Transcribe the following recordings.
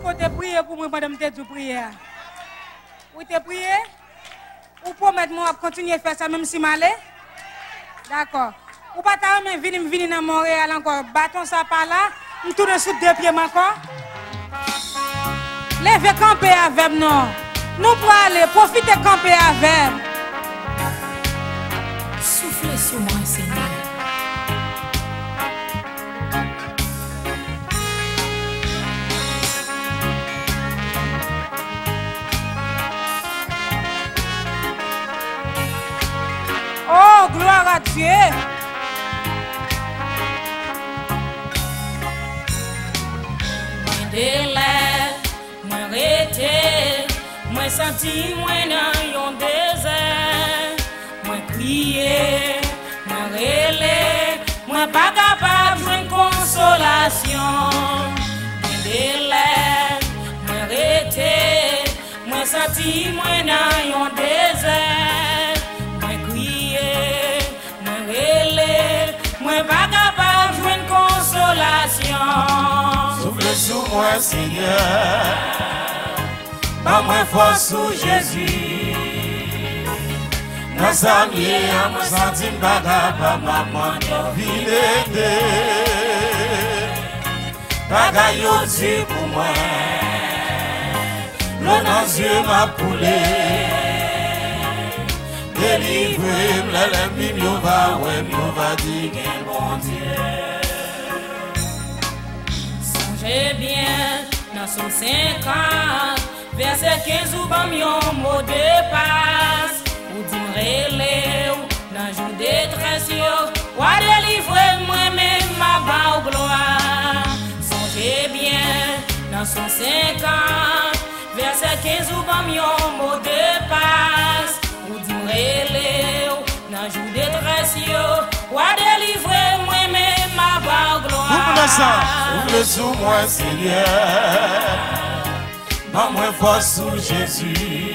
qu'on te prié pour moi, madame, t'es du prière. Oui, t'es prié? Ou promettez-moi de continuer à faire ça même si malais? D'accord. Ou pas t'as même venir dans Montréal encore. Bâton ça par là. Je tourne sous deux pieds encore. Levez camper avec nous. Nous pour aller, profitez camper avec. Soufflez sur moi, Seigneur. Oh, gloire à Dieu. Moi arrêté, moi senti moi dans un désert, moi crié, moi relé, moi pas capable de consolation. Moi arrêté, moi senti moi dans un désert, moi crié, moi relé, moi pas capable de consolation. Souffle sur moi, Seigneur, pas moins fort sous Jésus. Nos amis, à moi senti bagarre, maman, vie l'aider. Bagarre Dieu pour moi, l'eau dans les yeux m'a poulé. Délivrez-moi, l'ennemi, m'y va dire, bon Dieu. J'ai bien dans son 50, verset 15 ou bam yon mot de passe. Ou dit m'rele ou dans jour de détresse yo, ou a délivré moi-même ma ba ou gloire. Songez bien dans son 50, verset 15 ou bam yon mot de passe. Ou dit m'rele ou dans jour de détresse yo, ou a délivré moi-même ma ba ou gloire. Ouvre sous moi, Seigneur, pas moins fort sous Jésus.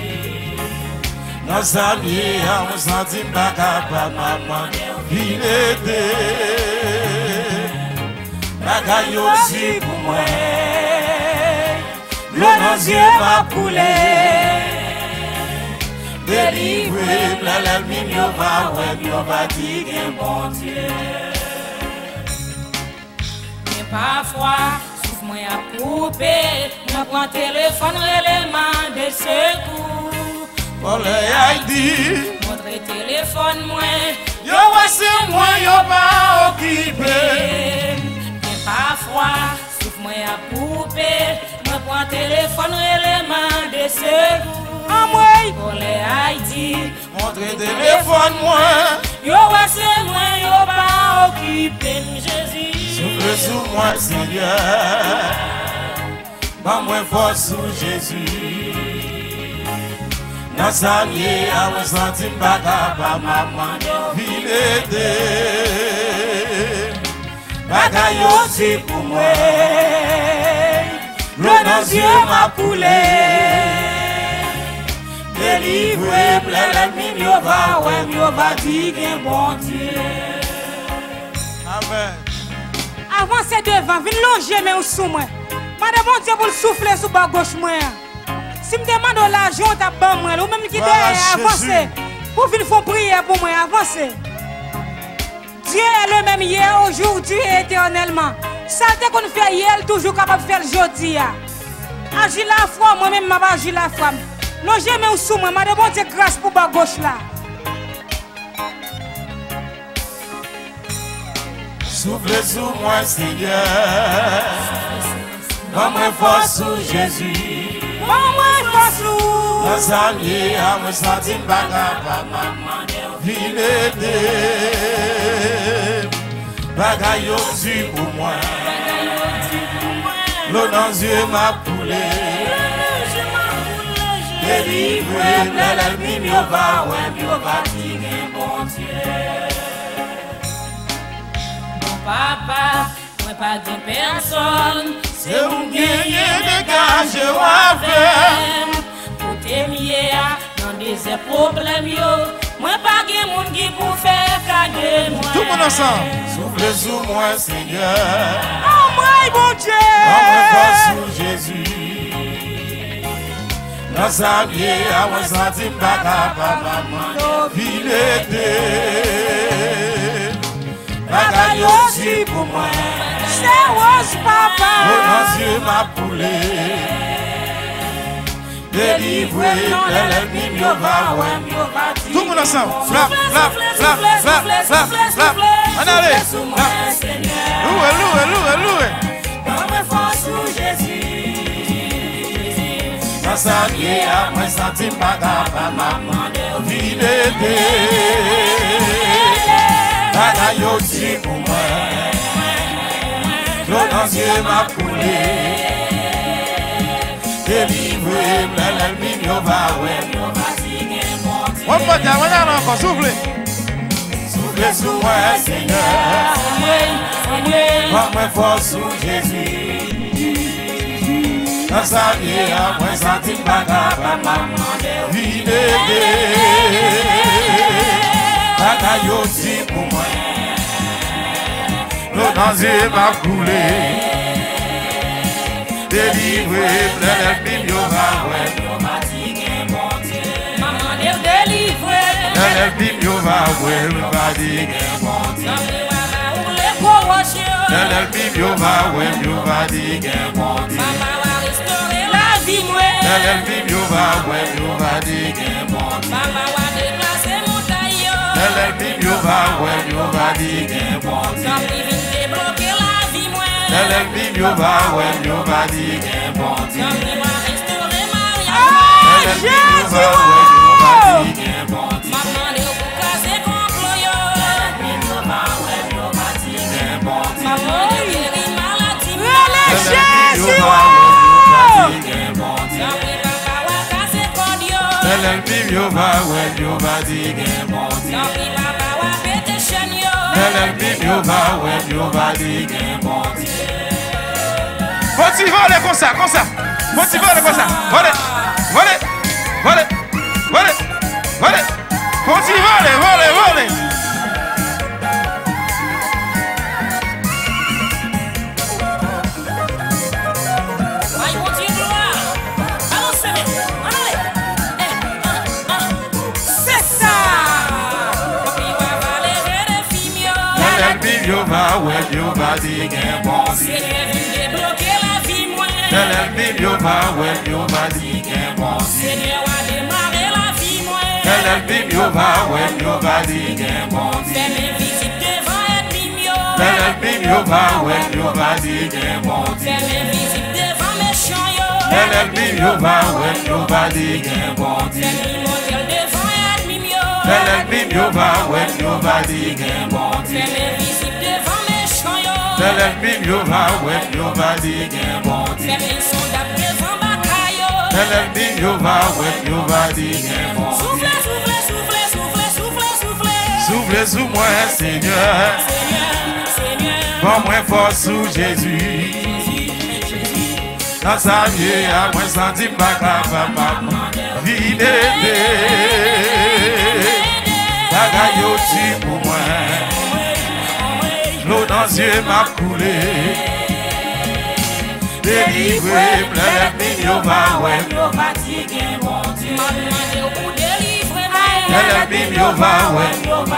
Nos amis, à mon senti, pas capable, maman, il était. Bagaille aussi pour moi, l'eau dans les yeux m'a coulé. Délivré, l'ennemi, m'y va dire, bon Dieu. Parfois, souffle-moi à couper, je prends téléphone, l'élément de secours. Pour le Haïti, Montre téléphone, moi, yo c'est moi, yo pas occupé. Mais parfois, souffle-moi à couper, je prends téléphone, l'élément de secours. Ah, moi. Pour le Haïti, Montre téléphone, moi, yo c'est moi, yo pas occupé, Jésus. souffle sous moi, Seigneur, pas moins fort sous Jésus. Nos amis, à mon senti, pas capable, maman, il était. Bagaille aussi pour moi, l'eau dans les yeux m'a coulé. Délivré, l'ennemi, m'y va dire, bon Dieu. Amen. Avancez devant, venez longer mais sous moi. Madame, mon Dieu, pour le souffler sous bas gauche moi. Si me demande l'argent, t'as bon moi, ou même qui derrière, avancez. Pour venir faire prière pour moi, avancez. Dieu est le même hier, aujourd'hui et éternellement. Saleté qu'on fait hier, toujours capable de faire aujourd'hui. Agis la foi, moi-même, je vais agir la foi. Longer mais sous moi, madame, mon Dieu, grâce pour bas gauche là. Souffle sur moi, Seigneur, pas moins fort sous Jésus. Pas moins fort sous. Nos amis, à mon senti, pas capable, maman, il était. Bagaille aussi pour moi, l'eau dans les yeux m'a coulé. Délivré, l'ennemi, m'y va dire, bon Dieu. Papa, moi pas de personne, c'est un guerrier dégagé ou avec. pour t'aimer dans des problèmes, moi pas de monde qui pour faire cadeau. Tout le monde ensemble. Souffle sur moi, Seigneur. Oh, moi, bon Dieu. Sous Jésus. Dans sa vie, à moi senti papa, maman, il était. Bagaille aussi pour moi. C'est rose, papa. Mon Dieu m'a poulé. Délivré, l'ennemi va ouais. Tout le monde ensemble. Flap, flap, flap, flap, flap, flap. On allez. Loué, loué, loué, loué. Dans force sous Jésus. Dans sa vie, à moi senti papa, maman, il était. Bagaille aussi pour moi. L'autre Dieu m'a coulé. Délivré, l'ennemi va ouais. On peut dire, on a encore soufflé. Soufflez sous moi, Seigneur. Moi fort sous Jésus. Dans sa vie, à moi senti papa, maman, vie de bagaille aussi pour moi. L'autre Dieu m'a coulé. Délivré, l'ennemi va ouais. Maman délivré. L'ennemi va ouais, va dire bon Dieu. L'ennemi va ouais, va dire bon Dieu. Maman va restaurer la vie moi. L'ennemi va ouais, va dire bon Dieu. Maman va déplacer montagne. L'ennemi va ouais, va dire bon Dieu. Débloquer la vie moi. L'ennemi va ouais, va dire bon Dieu. Maman va restaurer mariage. L'ennemi va ouais, va dire bon Dieu. Maman de vous casser complot yo. Maman de guérir maladie. Jésus. L'ennemi va ouais, va dire bon Dieu. L'ennemi va ouais, va dire bon Dieu. Motivez-le comme ça, comme ça. Motivez-le comme ça. Volez, volez, volez, volez, volez. Motivez-le, volez, volez. Va ouais, va dire bon Dieu. Débloquer la vie moi. L'ennemi va ouais, va dire bon Dieu. Seigneur va démarrer la vie moi. L'ennemi va ouais, va dire bon Dieu. Fais mes visites devant ennemi. L'ennemi va ouais, va dire bon Dieu. Fais mes visites devant méchants yo. L'ennemi va ouais, va dire bon Dieu. Fais mes modèles devant ennemi yo. L'ennemi va ouais, va dire bon Dieu. Fais mes visites devant méchants yo. L'ennemi va ouais, va dire bon Dieu. Fais mes soldats devant bataille yo. L'ennemi va ouais, va dire bon Dieu. Soufflez, soufflez, soufflez, soufflez, soufflez, soufflez. Soufflez sous moi, Seigneur. Seigneur, Seigneur. Bon moins fort sous Jésus. Dans sa vie, à moi senti papa, maman, vie de bagaille aussi pour moi. L'eau dans les yeux m'a coulé. Délivré, l'ennemi va ouais. L'ennemi va ouais.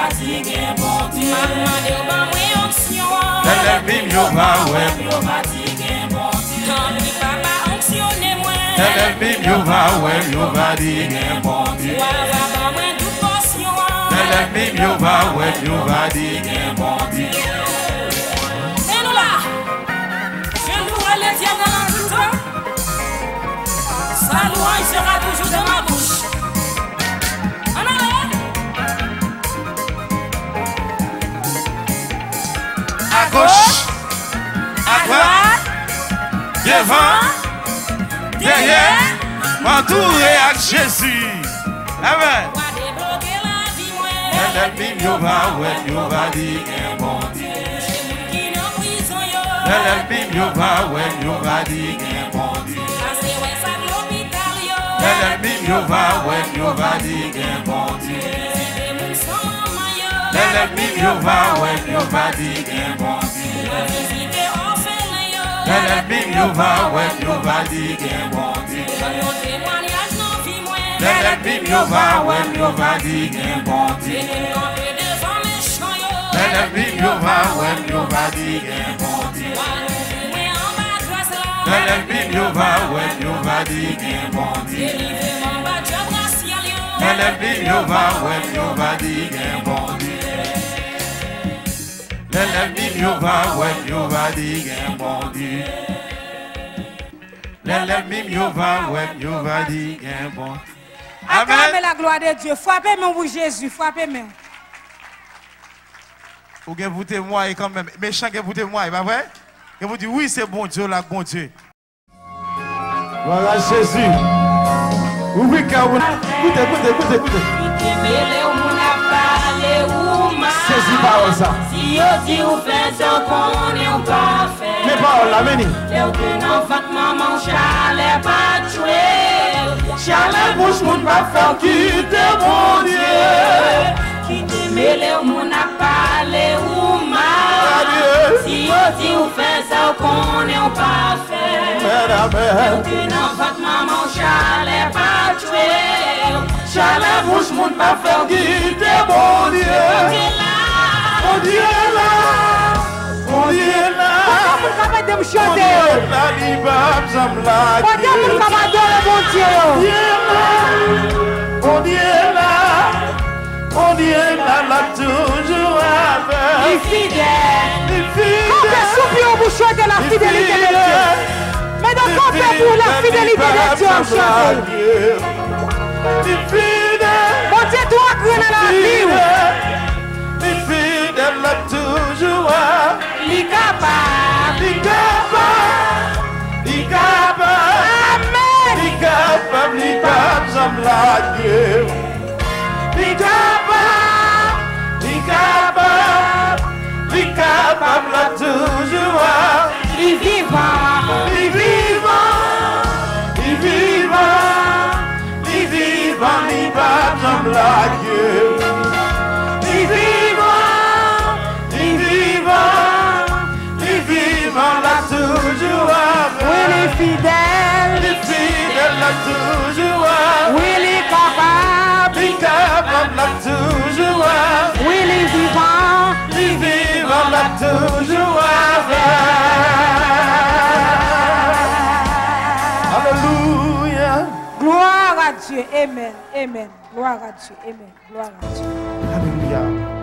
L'ennemi va ouais. L'ennemi va ouais, va dire bon Dieu. L'ennemi va ouais, va dire bon Dieu. Et nous là, je louerai l'Éternel en tout temps. Sa louange sera toujours dans ma bouche. En allez. À gauche, à droite, devant, derrière, entouré à Jésus. Amen. L'ennemi va ouais, va dire bon Dieu. L'ennemi va ouais, va dire bon Dieu. L'ennemi va ouais, va dire bon Dieu. L'ennemi va ouais, va dire bon Dieu. l'ennemi yo va ouais yo va dire gen bon Dieu. L'ennemi yo va ouais yo va dire gen bon Dieu. L'ennemi yo va ouais yo va dire gen bon Dieu. L'ennemi yo va ouais yo va dire gen bon Dieu. L'ennemi yo va ouais yo va dire gen bon Dieu. L'ennemi yo va ouais yo va dire gen bon Dieu. L'ennemi yo va ouais yo va dire gen bon Dieu. Acclamez la gloire de Dieu. Frappez-moi pour Jésus. Frappez-moi. Ou bien vous témoignez quand même. Méchant que vous témoignez, pas vrai? Et vous dites oui, c'est bon Dieu, là, bon Dieu. Voilà Jésus. Ouvrez car écoutez. Saisis parole ça. Si yo dit ou fait ça qu'on est pas fait. Mais parole la meni. Léo que non fait maman Charles pas tué. Charles bouche moun pas faire quitter mon Dieu. Qui te mêle moun a parlé ou mal. Si yo dit ou fait ça qu'on est pas fait. Léo que non fait maman Charles pas tué. Charles bouche moun pas faire quitter mon Dieu. On Dieu là, on Dieu là, Comment de me chanter? la libab zamla. On Dieu pour adorer mon Dieu. On Dieu là, la toujours avec. Il fidèle. Quand on soupir pour chanter la fidélité de Dieu. Mais donc on fait pour la fidélité de Dieu en chanter. Mon Dieu doit créer dans la vie. Fidèle là toujours. Il est capable. Amen. Il capable, zamla Dieu. Il capable là toujours. Il est vivant. Il capable, zamla Dieu. Là toujours. Oui, il est fidèle. Là toujours. Oui, il est capable. Il capable là toujours. Oui, il est vivant. Là toujours. Alléluia. Gloire à Dieu. Amen. Amen. Gloire à Dieu. Amen. Gloire à Dieu. Alléluia.